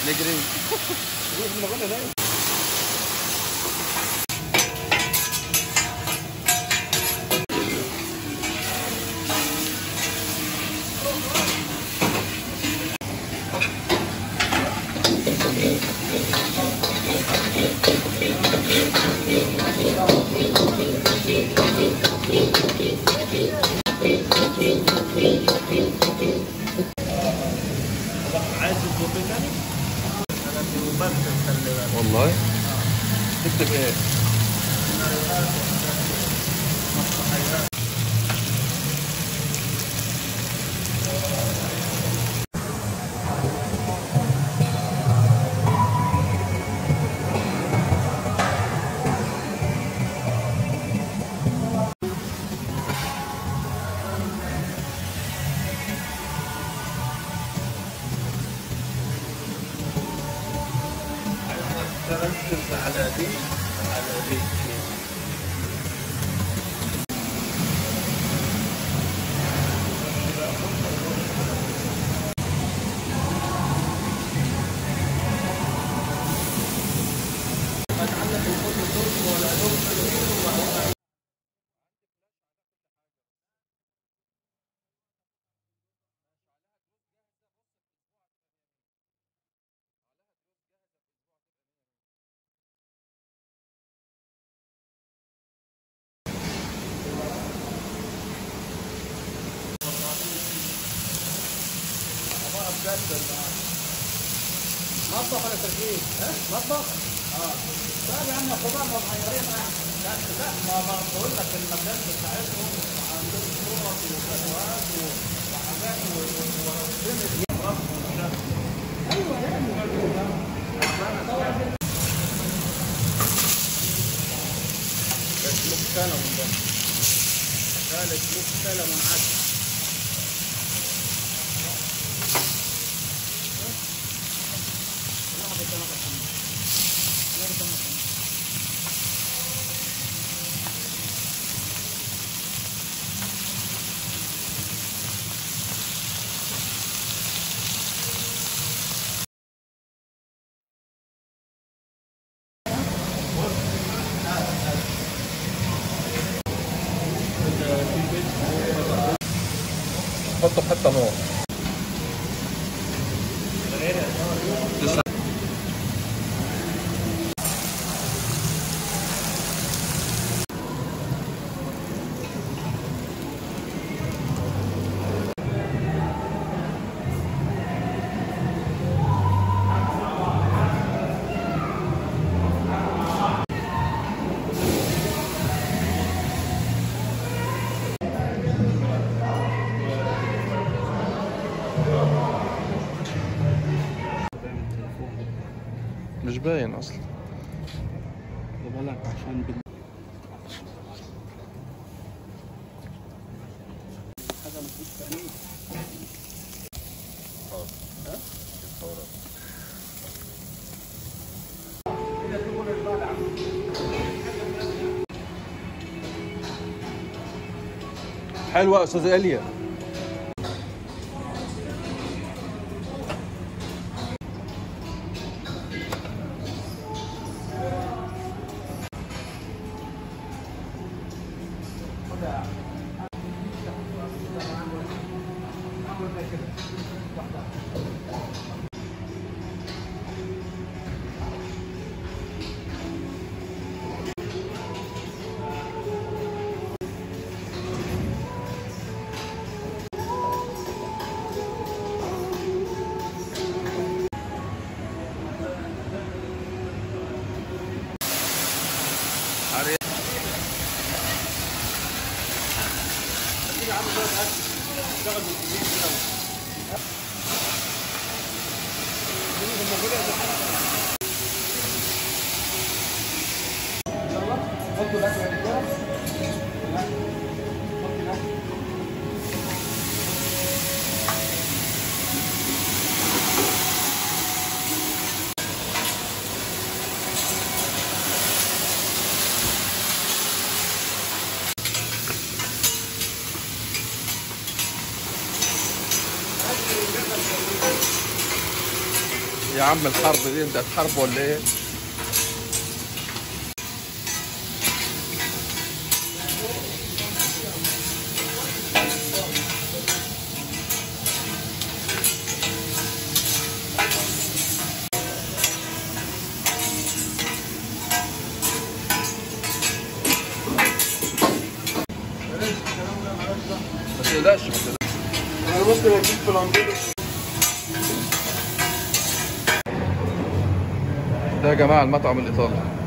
نجري. عايز تطبخ تاني؟ انا بمثل خلي بالك. والله تكتب ايه؟ تركز على دي على دي. مطبخ ولا تركيب؟ ها؟ مطبخ؟ اه. طيب يا عم خضار مغيرين لا لا ما بقول لك المكان بتاعتهم عندهم صور وفيديوهات وحاجات ورسمت ايوه يعني مكتلة من ده. ثالث مكتلة من 10. حطه بحتى نار. مش باين اصلا. بالك عشان هذا مفيش تأمين. ها؟ حلوة يا استاذ إيليا. يا عم الحرب دي انت هتحارب ولا ايه؟ ما تقلقش ما تقلقش. انا ممكن اجيب فلامبيلو. ده يا جماعه المطعم الايطالي.